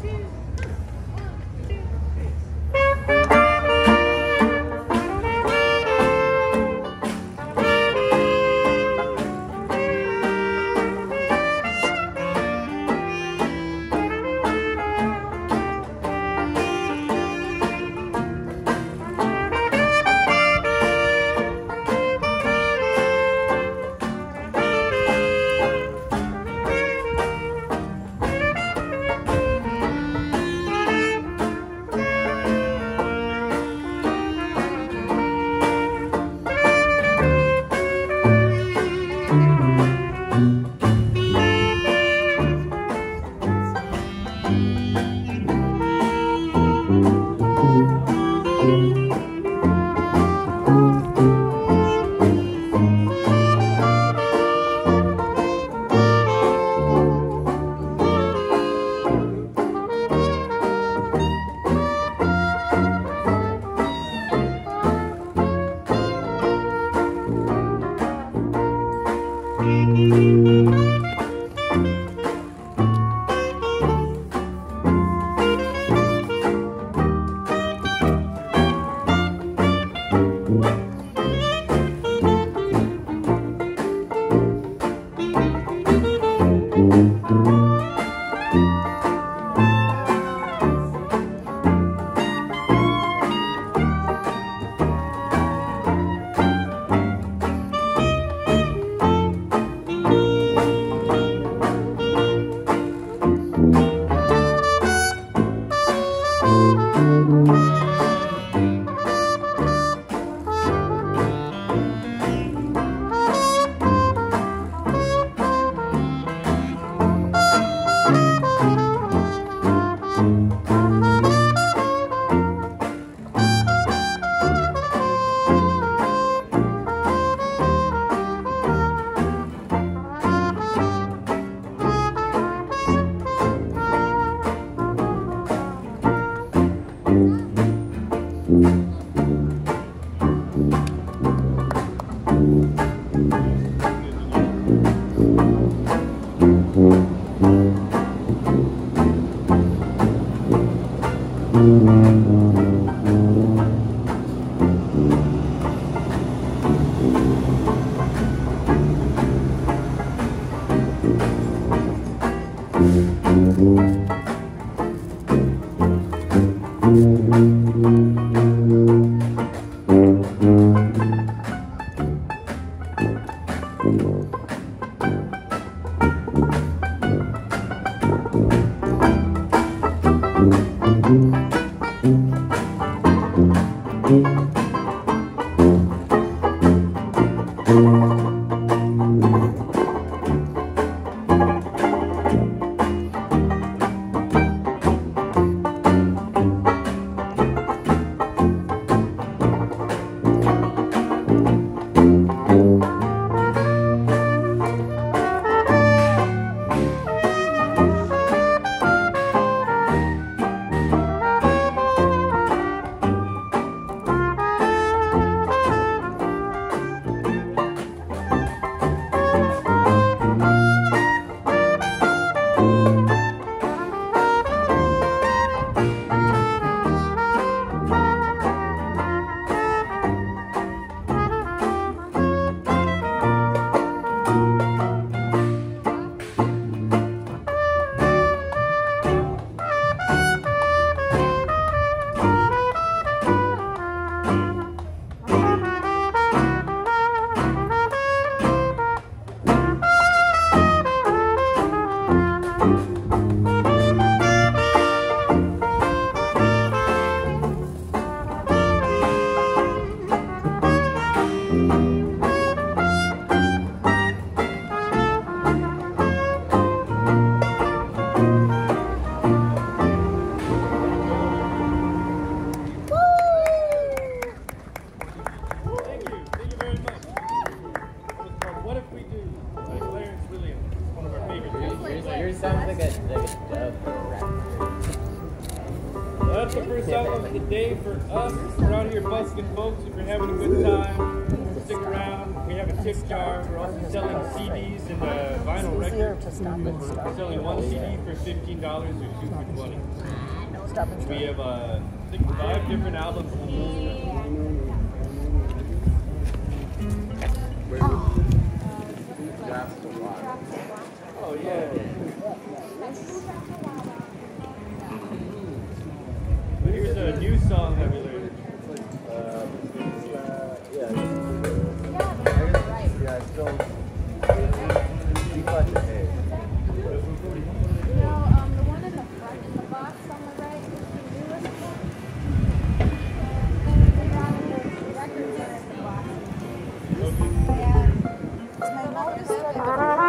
That's the first album of the day for us. We're out here busking, folks. If you're having a good time, stick around. We have a tip jar. We're also selling CDs and vinyl records. We're selling one CD for $15 or two for $20. We have I think 5 different albums. Oh yeah. Here's a new song that we learned. Yeah, it's still D flat to A. No, the one in the front in the box on the right is the newest one. The records are in the box. Yeah. My note is